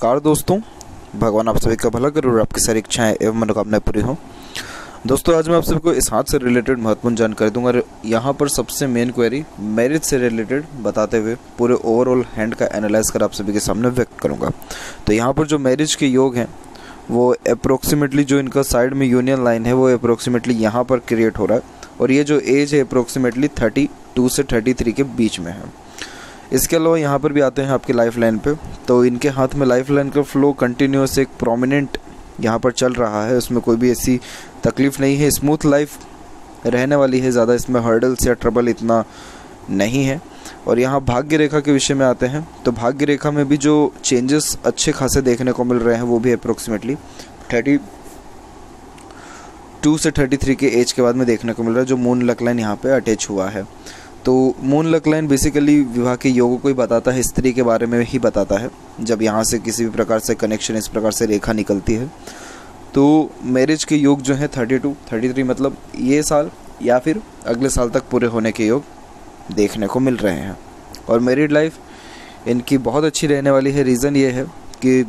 नमस्कार दोस्तों, भगवान आप सभी का भला करे और आपकी सारी इच्छाएं एवं मनोकामनाएं पूरी हों। दोस्तों, आज मैं आप सबको इस हाथ से रिलेटेड महत्वपूर्ण जानकारी दूंगा। यहाँ पर सबसे मेन क्वेरी मैरिज से रिलेटेड बताते हुए पूरे ओवरऑल हैंड का एनालाइज कर आप सभी के सामने व्यक्त करूँगा। तो यहाँ पर जो मैरिज के योग हैं वो अप्रोक्सीमेटली जो इनका साइड में यूनियन लाइन है वो अप्रोक्सीमेटली यहाँ पर क्रिएट हो रहा है और ये जो एज है अप्रोक्सीमेटली 32 से 33 के बीच में है। इसके अलावा यहाँ पर भी आते हैं आपकी लाइफ लाइन पे, तो इनके हाथ में लाइफ लाइन का फ्लो कंटिन्यूस एक प्रोमिनेंट यहाँ पर चल रहा है। उसमें कोई भी ऐसी तकलीफ नहीं है, स्मूथ लाइफ रहने वाली है, ज़्यादा इसमें हर्डल्स या ट्रबल इतना नहीं है। और यहाँ भाग्य रेखा के विषय में आते हैं, तो भाग्य रेखा में भी जो चेंजेस अच्छे खासे देखने को मिल रहे हैं वो भी अप्रोक्सीमेटली 32 से 33 के एज के बाद में देखने को मिल रहा है, जो मून लक लाइन यहाँ पे अटैच हुआ है। तो मून लक लाइन बेसिकली विवाह के योगों को ही बताता है, स्त्री के बारे में ही बताता है। जब यहाँ से किसी भी प्रकार से कनेक्शन, इस प्रकार से रेखा निकलती है, तो मैरिज के योग जो हैं 32, 33 मतलब ये साल या फिर अगले साल तक पूरे होने के योग देखने को मिल रहे हैं। और मैरिड लाइफ इनकी बहुत अच्छी रहने वाली है। रीज़न ये है कि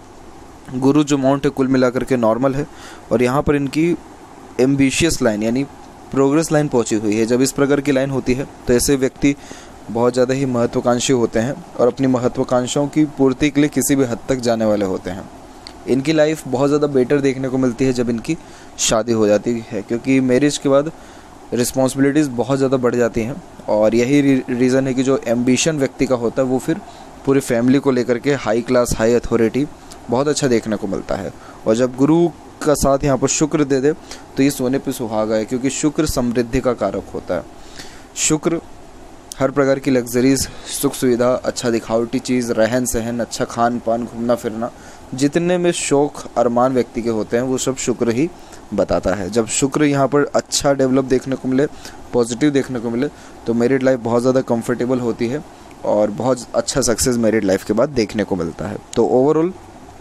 गुरु जो माउंट है कुल मिलाकर के नॉर्मल है और यहाँ पर इनकी एम्बिशियस लाइन यानी प्रोग्रेस लाइन पहुंची हुई है। जब इस प्रकार की लाइन होती है तो ऐसे व्यक्ति बहुत ज़्यादा ही महत्वाकांक्षी होते हैं और अपनी महत्वाकांक्षाओं की पूर्ति के लिए किसी भी हद तक जाने वाले होते हैं। इनकी लाइफ बहुत ज़्यादा बेटर देखने को मिलती है जब इनकी शादी हो जाती है, क्योंकि मैरिज के बाद रिस्पॉन्सिबिलिटीज़ बहुत ज़्यादा बढ़ जाती हैं। और यही रीज़न है कि जो एम्बिशन व्यक्ति का होता है वो फिर पूरी फैमिली को लेकर के हाई क्लास, हाई अथॉरिटी बहुत अच्छा देखने को मिलता है। और जब गुरु का साथ यहाँ पर शुक्र दे दे तो ये सोने पे सुहागा है, क्योंकि शुक्र समृद्धि का कारक होता है। शुक्र हर प्रकार की लग्जरीज, सुख सुविधा, अच्छा दिखावटी चीज़, रहन सहन, अच्छा खान पान, घूमना फिरना, जितने में शौक अरमान व्यक्ति के होते हैं वो सब शुक्र ही बताता है। जब शुक्र यहाँ पर अच्छा डेवलप देखने को मिले, पॉजिटिव देखने को मिले, तो मैरिड लाइफ बहुत ज़्यादा कंफर्टेबल होती है और बहुत अच्छा सक्सेस मैरिड लाइफ के बाद देखने को मिलता है। तो ओवरऑल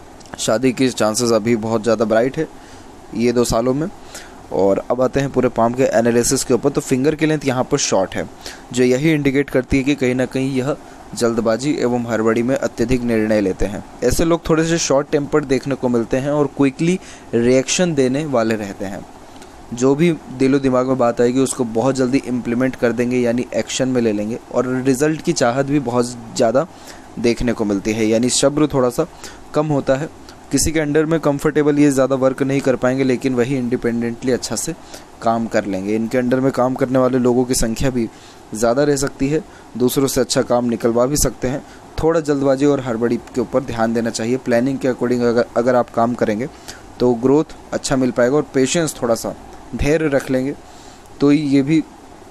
शादी की चांसेस अभी बहुत ज़्यादा ब्राइट है ये 2 सालों में। और अब आते हैं पूरे पाम के एनालिसिस के ऊपर। तो फिंगर की लेंथ यहाँ पर शॉर्ट है, जो यही इंडिकेट करती है कि कहीं ना कहीं यह जल्दबाजी एवं हड़बड़ी में अत्यधिक निर्णय लेते हैं। ऐसे लोग थोड़े से शॉर्ट टेम्पर्ड देखने को मिलते हैं और क्विकली रिएक्शन देने वाले रहते हैं। जो भी दिलो दिमाग में बात आएगी उसको बहुत जल्दी इम्प्लीमेंट कर देंगे, यानी एक्शन में ले लेंगे। और रिज़ल्ट की चाहत भी बहुत ज़्यादा देखने को मिलती है, यानी सब्र थोड़ा सा कम होता है। किसी के अंडर में कंफर्टेबल ये ज़्यादा वर्क नहीं कर पाएंगे, लेकिन वही इंडिपेंडेंटली अच्छा से काम कर लेंगे। इनके अंडर में काम करने वाले लोगों की संख्या भी ज़्यादा रह सकती है, दूसरों से अच्छा काम निकलवा भी सकते हैं। थोड़ा जल्दबाजी और हड़बड़ी के ऊपर ध्यान देना चाहिए। प्लानिंग के अकॉर्डिंग अगर आप काम करेंगे तो ग्रोथ अच्छा मिल पाएगा। और पेशेंस, थोड़ा सा धैर्य रख लेंगे तो ये भी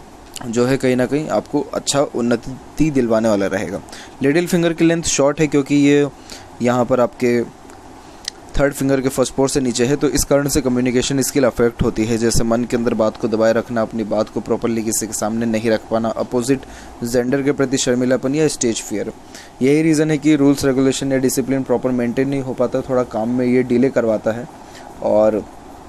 जो है कहीं ना कहीं आपको अच्छा उन्नति दिलवाने वाला रहेगा। लिटिल फिंगर की लेंथ शॉर्ट है क्योंकि ये यहाँ पर आपके 3rd फिंगर के फर्स्ट पोर से नीचे है, तो इस कारण से कम्युनिकेशन स्किल अफेक्ट होती है। जैसे मन के अंदर बात को दबाए रखना, अपनी बात को प्रॉपर्ली किसी के सामने नहीं रख पाना, अपोजिट जेंडर के प्रति शर्मिलापन या स्टेज फियर। यही रीज़न है कि रूल्स रेगुलेशन या डिसिप्लिन प्रॉपर मेंटेन नहीं हो पाता, थोड़ा काम में ये डिले करवाता है। और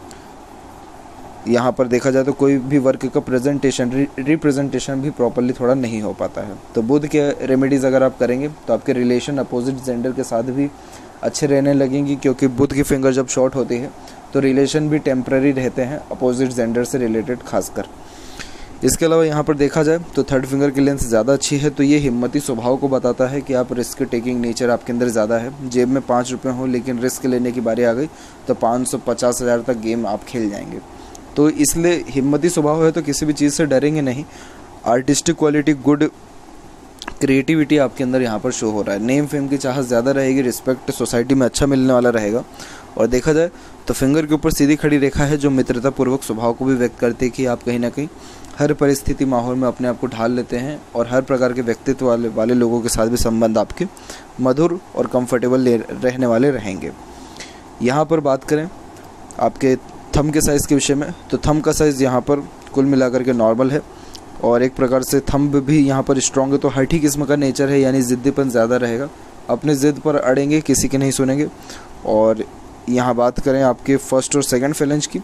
यहाँ पर देखा जाए तो कोई भी वर्क का प्रेजेंटेशन, रिप्रेजेंटेशन भी प्रॉपर्ली थोड़ा नहीं हो पाता है। तो बुध के रेमेडीज़ अगर आप करेंगे तो आपके रिलेशन अपोजिट जेंडर के साथ भी अच्छे रहने लगेंगी, क्योंकि बुध की फिंगर जब शॉर्ट होती है तो रिलेशन भी टेम्पररी रहते हैं अपोजिट जेंडर से रिलेटेड खासकर। इसके अलावा यहाँ पर देखा जाए तो 3rd फिंगर की लेंथ ज़्यादा अच्छी है, तो ये हिम्मती स्वभाव को बताता है कि आप रिस्क टेकिंग नेचर आपके अंदर ज़्यादा है। जेब में 5 रुपये हो लेकिन रिस्क लेने की बारी आ गई तो 550 हज़ार तक गेम आप खेल जाएंगे। तो इसलिए हिम्मती स्वभाव है तो किसी भी चीज़ से डरेंगे नहीं। आर्टिस्टिक क्वालिटी, गुड क्रिएटिविटी आपके अंदर यहाँ पर शो हो रहा है। नेम फेम की चाहत ज़्यादा रहेगी, रिस्पेक्ट सोसाइटी में अच्छा मिलने वाला रहेगा। और देखा जाए तो फिंगर के ऊपर सीधी खड़ी रेखा है जो मित्रतापूर्वक स्वभाव को भी व्यक्त करती है कि आप कहीं ना कहीं हर परिस्थिति, माहौल में अपने आप को ढाल लेते हैं और हर प्रकार के व्यक्तित्व वाले लोगों के साथ भी संबंध आपके मधुर और कंफर्टेबल रहने वाले रहेंगे। यहाँ पर बात करें आपके थंब के साइज़ के विषय में, तो थंब का साइज़ यहाँ पर कुल मिलाकर के नॉर्मल है और एक प्रकार से थंब भी यहाँ पर स्ट्रॉन्ग है। तो हठी किस्म का नेचर है, यानी ज़िद्दीपन ज़्यादा रहेगा, अपने ज़िद पर अड़ेंगे, किसी के नहीं सुनेंगे। और यहाँ बात करें आपके 1st और 2nd फेलेंज की,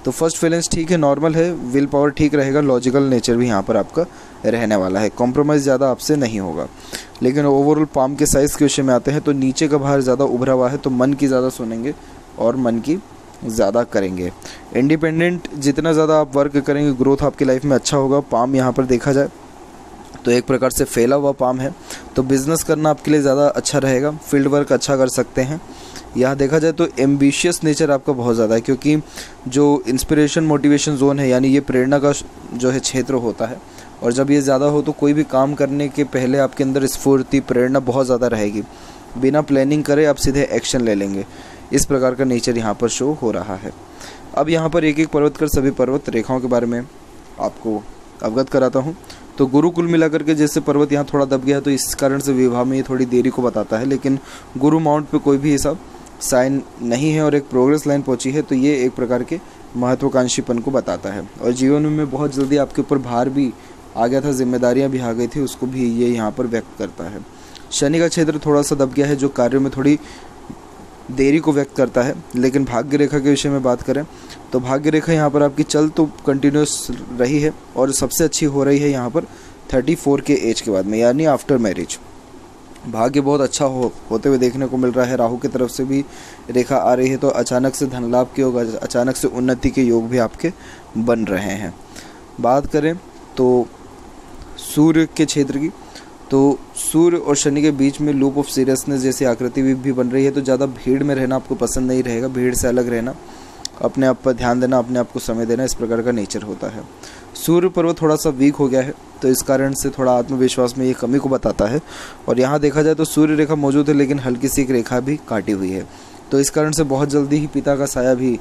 तो फर्स्ट फीलिंग्स ठीक है, नॉर्मल है, विल पावर ठीक रहेगा, लॉजिकल नेचर भी यहाँ पर आपका रहने वाला है, कॉम्प्रोमाइज़ ज़्यादा आपसे नहीं होगा। लेकिन ओवरऑल पाम के साइज़ के विषय में आते हैं तो नीचे का भार ज़्यादा उभरा हुआ है, तो मन की ज़्यादा सुनेंगे और मन की ज़्यादा करेंगे। इंडिपेंडेंट जितना ज़्यादा आप वर्क करेंगे, ग्रोथ आपकी लाइफ में अच्छा होगा। पाम यहाँ पर देखा जाए तो एक प्रकार से फैला हुआ पाम है, तो बिज़नेस करना आपके लिए ज़्यादा अच्छा रहेगा, फील्ड वर्क अच्छा कर सकते हैं। यहाँ देखा जाए तो एम्बिशियस नेचर आपका बहुत ज़्यादा है, क्योंकि जो इंस्पिरेशन मोटिवेशन जोन है, यानी ये प्रेरणा का जो है क्षेत्र होता है, और जब ये ज़्यादा हो तो कोई भी काम करने के पहले आपके अंदर स्फूर्ति प्रेरणा बहुत ज़्यादा रहेगी, बिना प्लानिंग करे आप सीधे एक्शन ले लेंगे। इस प्रकार का नेचर यहाँ पर शो हो रहा है। अब यहाँ पर एक एक पर्वत कर सभी पर्वत रेखाओं के बारे में आपको अवगत कराता हूँ। तो गुरुकुल मिलाकर के जैसे पर्वत यहाँ थोड़ा दब गया है, तो इस कारण से विवाह में ये थोड़ी देरी को बताता है, लेकिन गुरु माउंट पे कोई भी ऐसा साइन नहीं है और एक प्रोग्रेस लाइन पहुंची है, तो ये एक प्रकार के महत्वाकांक्षीपन को बताता है। और जीवन में बहुत जल्दी आपके ऊपर भार भी आ गया था, जिम्मेदारियां भी आ गई थी, उसको भी ये यहाँ पर व्यक्त करता है। शनि का क्षेत्र थोड़ा सा दब गया है, जो कार्यों में थोड़ी देरी को व्यक्त करता है। लेकिन भाग्य रेखा के विषय में बात करें तो भाग्य रेखा यहाँ पर आपकी चल तो कंटिन्यूस रही है और सबसे अच्छी हो रही है यहाँ पर 34 के एज के बाद में, यानी आफ्टर मैरिज। भाग्य बहुत अच्छा होते हुए देखने को मिल रहा है। राहु की तरफ से भी रेखा आ रही है, तो अचानक से धन लाभ के योग, अचानक से उन्नति के योग भी आपके बन रहे हैं। बात करें तो सूर्य के क्षेत्र की, तो सूर्य और शनि के बीच में लूप ऑफ सीरियसनेस जैसी आकृति भी बन रही है, तो ज़्यादा भीड़ में रहना आपको पसंद नहीं रहेगा, भीड़ से अलग रहना, अपने आप पर ध्यान देना, अपने आप को समय देना, इस प्रकार का नेचर होता है। सूर्य पर्वत थोड़ा सा वीक हो गया है, तो इस कारण से थोड़ा आत्मविश्वास में ये कमी को बताता है। और यहाँ देखा जाए तो सूर्य रेखा मौजूद है, लेकिन हल्की सी एक रेखा भी काटी हुई है, तो इस कारण से बहुत जल्दी ही पिता का साया भी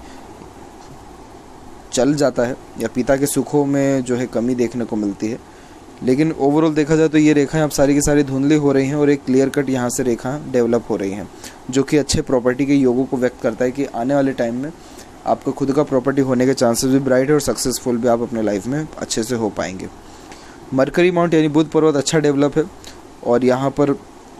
चल जाता है, या पिता के सुखों में जो है कमी देखने को मिलती है। लेकिन ओवरऑल देखा जाए तो ये रेखाएं अब सारी की सारी धुंधली हो रही हैं और एक क्लियर कट यहाँ से रेखा डेवलप हो रही हैं, जो कि अच्छे प्रॉपर्टी के योगों को व्यक्त करता है कि आने वाले टाइम में आपका खुद का प्रॉपर्टी होने के चांसेस भी ब्राइट है और सक्सेसफुल भी आप अपने लाइफ में अच्छे से हो पाएंगे। मरकरी माउंट यानी बुध पर्वत अच्छा डेवलप है, और यहाँ पर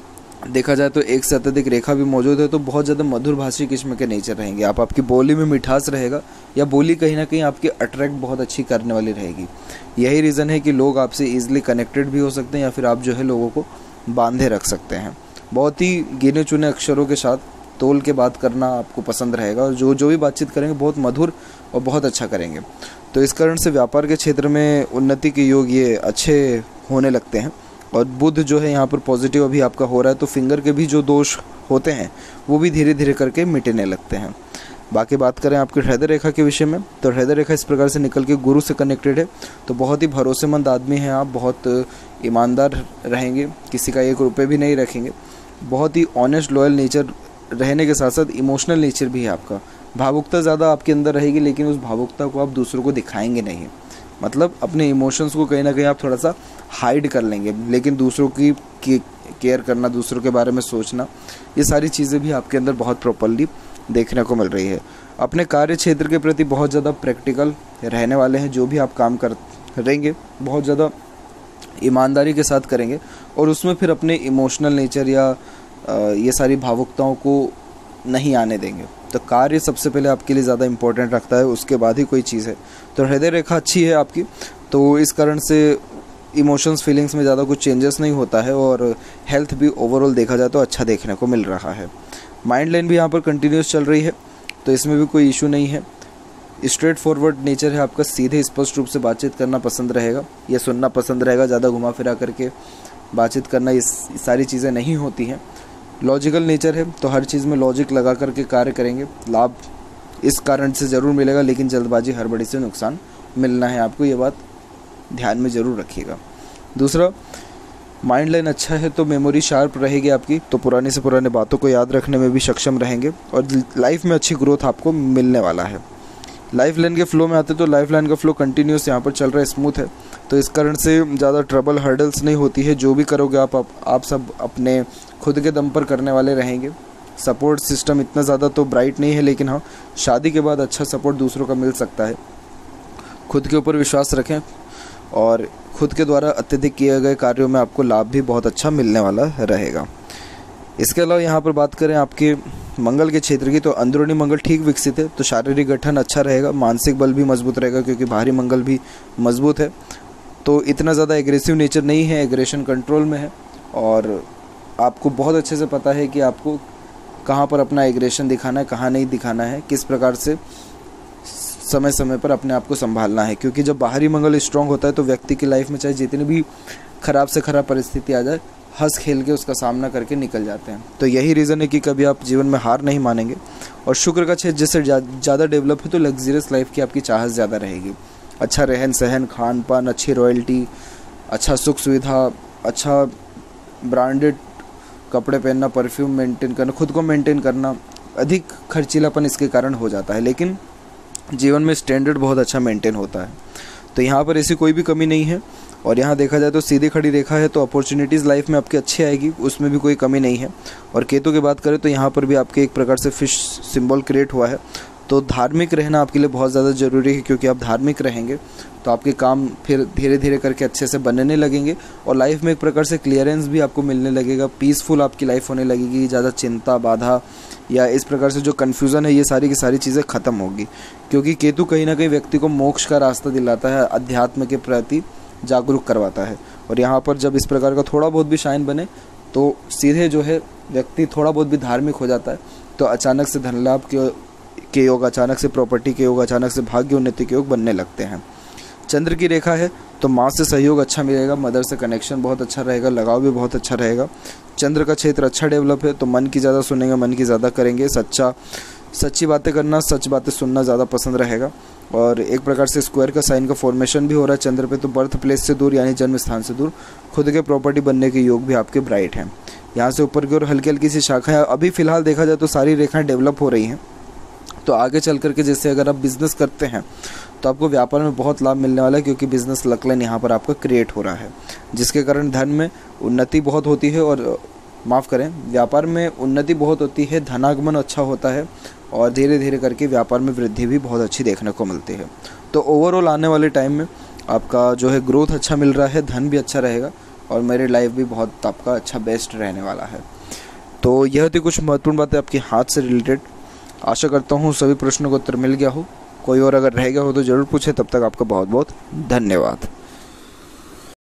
देखा जाए तो एक से अत्यधिक रेखा भी मौजूद है, तो बहुत ज़्यादा मधुरभाषी किस्म के नेचर रहेंगे आप, आपकी बोली में मिठास रहेगा, या बोली कहीं ना कहीं आपकी अट्रैक्ट बहुत अच्छी करने वाली रहेगी। यही रीज़न है कि लोग आपसे ईजिली कनेक्टेड भी हो सकते हैं, या फिर आप जो है लोगों को बांधे रख सकते हैं। बहुत ही गिने चुने अक्षरों के साथ तोल के बात करना आपको पसंद रहेगा, और जो भी बातचीत करेंगे बहुत मधुर और बहुत अच्छा करेंगे। तो इस कारण से व्यापार के क्षेत्र में उन्नति के योग ये अच्छे होने लगते हैं। और बुध जो है यहाँ पर पॉजिटिव अभी आपका हो रहा है, तो फिंगर के भी जो दोष होते हैं वो भी धीरे धीरे करके मिटने लगते हैं। बाकी बात करें आपकी हृदय रेखा के विषय में, तो हृदय रेखा इस प्रकार से निकल के गुरु से कनेक्टेड है, तो बहुत ही भरोसेमंद आदमी हैं आप, बहुत ईमानदार रहेंगे, किसी का 1 रुपये भी नहीं रखेंगे, बहुत ही ऑनेस्ट लॉयल नेचर रहने के साथ साथ इमोशनल नेचर भी है आपका। भावुकता ज़्यादा आपके अंदर रहेगी, लेकिन उस भावुकता को आप दूसरों को दिखाएंगे नहीं, मतलब अपने इमोशंस को कहीं ना कहीं आप थोड़ा सा हाइड कर लेंगे, लेकिन दूसरों की केयर करना, दूसरों के बारे में सोचना, ये सारी चीज़ें भी आपके अंदर बहुत प्रॉपरली देखने को मिल रही है। अपने कार्य क्षेत्र के प्रति बहुत ज़्यादा प्रैक्टिकल रहने वाले हैं, जो भी आप काम करेंगे बहुत ज़्यादा ईमानदारी के साथ करेंगे, और उसमें फिर अपने इमोशनल नेचर या ये सारी भावुकताओं को नहीं आने देंगे। तो कार्य सबसे पहले आपके लिए ज़्यादा इम्पोर्टेंट रखता है, उसके बाद ही कोई चीज़ है। तो हृदय रेखा अच्छी है आपकी, तो इस कारण से इमोशंस फीलिंग्स में ज़्यादा कुछ चेंजेस नहीं होता है, और हेल्थ भी ओवरऑल देखा जाए तो अच्छा देखने को मिल रहा है। माइंड लाइन भी यहाँ पर कंटिन्यूस चल रही है, तो इसमें भी कोई इशू नहीं है। स्ट्रेट फॉरवर्ड नेचर है आपका, सीधे स्पष्ट रूप से बातचीत करना पसंद रहेगा, या सुनना पसंद रहेगा, ज़्यादा घुमा फिरा करके बातचीत करना, इस सारी चीज़ें नहीं होती हैं। लॉजिकल नेचर है, तो हर चीज़ में लॉजिक लगा करके कार्य करेंगे, लाभ इस कारण से ज़रूर मिलेगा, लेकिन जल्दबाजी हड़बड़ी से नुकसान मिलना है आपको, ये बात ध्यान में ज़रूर रखिएगा। दूसरा, माइंड लाइन अच्छा है तो मेमोरी शार्प रहेगी आपकी, तो पुरानी से पुरानी बातों को याद रखने में भी सक्षम रहेंगे, और लाइफ में अच्छी ग्रोथ आपको मिलने वाला है। लाइफ लाइन के फ्लो में आते तो लाइफ लाइन का फ्लो कंटिन्यूस यहाँ पर चल रहा है, स्मूथ है, तो इस कारण से ज़्यादा ट्रबल हर्डल्स नहीं होती है। जो भी करोगे आप सब अपने खुद के दम पर करने वाले रहेंगे। सपोर्ट सिस्टम इतना ज़्यादा तो ब्राइट नहीं है, लेकिन हाँ, शादी के बाद अच्छा सपोर्ट दूसरों का मिल सकता है। खुद के ऊपर विश्वास रखें, और खुद के द्वारा अत्यधिक किए गए कार्यों में आपको लाभ भी बहुत अच्छा मिलने वाला रहेगा। इसके अलावा यहाँ पर बात करें आपके मंगल के क्षेत्र की, तो अंदरूनी मंगल ठीक विकसित है, तो शारीरिक गठन अच्छा रहेगा, मानसिक बल भी मजबूत रहेगा क्योंकि बाहरी मंगल भी मजबूत है। तो इतना ज़्यादा एग्रेसिव नेचर नहीं है, एग्रेशन कंट्रोल में है, और आपको बहुत अच्छे से पता है कि आपको कहाँ पर अपना एग्रेशन दिखाना है, कहाँ नहीं दिखाना है, किस प्रकार से समय समय पर अपने आप को संभालना है। क्योंकि जब बाहरी मंगल स्ट्रांग होता है तो व्यक्ति की लाइफ में चाहे जितनी भी खराब से खराब परिस्थिति आ जाए, हंस खेल के उसका सामना करके निकल जाते हैं। तो यही रीज़न है कि कभी आप जीवन में हार नहीं मानेंगे। और शुक्र का क्षेत्र जैसे ज़्यादा डेवलप है तो लग्जरियस लाइफ की आपकी चाहत ज़्यादा रहेगी। अच्छा रहन सहन, खान पान, अच्छी रॉयल्टी, अच्छा सुख सुविधा, अच्छा ब्रांडेड कपड़े पहनना, परफ्यूम मेंटेन करना, खुद को मेंटेन करना, अधिक खर्चीलापन इसके कारण हो जाता है, लेकिन जीवन में स्टैंडर्ड बहुत अच्छा मेंटेन होता है। तो यहाँ पर ऐसी कोई भी कमी नहीं है। और यहाँ देखा जाए तो सीधी खड़ी रेखा है, तो अपॉर्चुनिटीज़ लाइफ में आपकी अच्छी आएगी, उसमें भी कोई कमी नहीं है। और केतु की बात करें तो यहाँ पर भी आपके एक प्रकार से फिश सिंबल क्रिएट हुआ है। तो धार्मिक रहना आपके लिए बहुत ज़्यादा ज़रूरी है, क्योंकि आप धार्मिक रहेंगे तो आपके काम फिर धीरे धीरे करके अच्छे से बनने लगेंगे और लाइफ में एक प्रकार से क्लियरेंस भी आपको मिलने लगेगा, पीसफुल आपकी लाइफ होने लगेगी, ज़्यादा चिंता, बाधा या इस प्रकार से जो कन्फ्यूज़न है, ये सारी की सारी चीज़ें ख़त्म होगी। क्योंकि केतु कहीं ना कहीं व्यक्ति को मोक्ष का रास्ता दिलाता है, अध्यात्म के प्रति जागरूक करवाता है। और यहाँ पर जब इस प्रकार का थोड़ा बहुत भी शाइन बने तो सीधे जो है व्यक्ति थोड़ा बहुत भी धार्मिक हो जाता है, तो अचानक से धन लाभ के योग, अचानक से प्रॉपर्टी के योग, अचानक से भाग्य उन्नति के योग बनने लगते हैं। चंद्र की रेखा है तो माँ से सहयोग अच्छा मिलेगा, मदर से कनेक्शन बहुत अच्छा रहेगा, लगाव भी बहुत अच्छा रहेगा। चंद्र का क्षेत्र अच्छा डेवलप है तो मन की ज़्यादा सुनेंगे, मन की ज़्यादा करेंगे, सच्ची बातें करना, सच बातें सुनना ज़्यादा पसंद रहेगा। और एक प्रकार से स्क्वायर का साइन का फॉर्मेशन भी हो रहा है चंद्र पे, तो बर्थ प्लेस से दूर यानी जन्म स्थान से दूर खुद के प्रॉपर्टी बनने के योग भी आपके ब्राइट हैं। यहाँ से ऊपर की ओर हल्की हल्की सी शाखाएं, अभी फ़िलहाल देखा जाए तो सारी रेखाएं डेवलप हो रही हैं। तो आगे चल करके जैसे अगर आप बिज़नेस करते हैं तो आपको व्यापार में बहुत लाभ मिलने वाला है, क्योंकि बिज़नेस लक लाइन यहाँ पर आपका क्रिएट हो रहा है, जिसके कारण धन में उन्नति बहुत होती है। और व्यापार में उन्नति बहुत होती है, धनागमन अच्छा होता है और धीरे धीरे करके व्यापार में वृद्धि भी बहुत अच्छी देखने को मिलती है। तो ओवरऑल आने वाले टाइम में आपका जो है ग्रोथ अच्छा मिल रहा है, धन भी अच्छा रहेगा और मैरिड लाइफ भी बहुत आपका अच्छा बेस्ट रहने वाला है। तो यह थी कुछ महत्वपूर्ण बातें आपके हाथ से रिलेटेड। आशा करता हूँ सभी प्रश्नों का उत्तर मिल गया हो। कोई और अगर रह गया हो तो ज़रूर पूछें। तब तक आपका बहुत बहुत धन्यवाद।